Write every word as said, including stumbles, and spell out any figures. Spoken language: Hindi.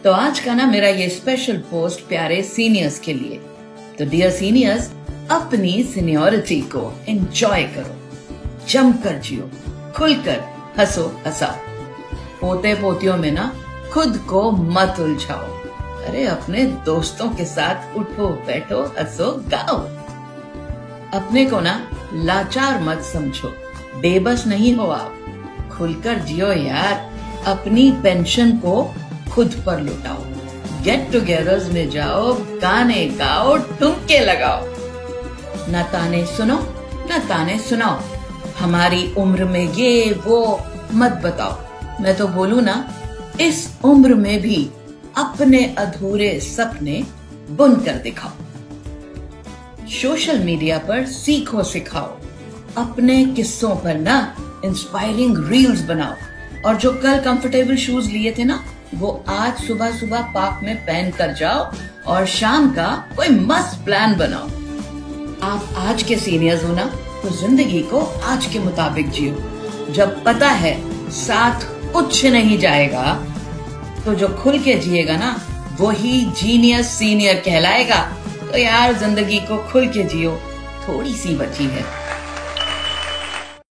तो आज का ना मेरा ये स्पेशल पोस्ट प्यारे सीनियर्स के लिए। तो डियर सीनियर्स, अपनी सीनियरिटी को एंजॉय करो, जमकर जियो, खुलकर हंसो हंसाओ। पोते पोतियों में ना खुद को मत उलझाओ। अरे अपने दोस्तों के साथ उठो बैठो हंसो गाओ। अपने को ना लाचार मत समझो, बेबस नहीं हो आप, खुलकर जियो यार। अपनी पेंशन को खुद पर लुटाओ, गेट टुगेदर्स में जाओ, गाने गाओ, ठुमके लगाओ। न ताने सुनो न ताने सुनाओ, हमारी उम्र में ये वो मत बताओ। मैं तो बोलूं ना, इस उम्र में भी अपने अधूरे सपने बुन कर दिखाओ। सोशल मीडिया पर सीखो सिखाओ, अपने किस्सों पर ना इंस्पायरिंग रील्स बनाओ। और जो कल कंफर्टेबल शूज लिए थे ना, वो आज सुबह सुबह पार्क में पहन कर जाओ और शाम का कोई मस्त प्लान बनाओ। आप आज के सीनियर्स हो ना, तो जिंदगी को आज के मुताबिक जियो। जब पता है साथ कुछ नहीं जाएगा, तो जो खुल के जिएगा ना, वो ही जीनियस सीनियर कहलाएगा। तो यार जिंदगी को खुल के जियो, थोड़ी सी बची है।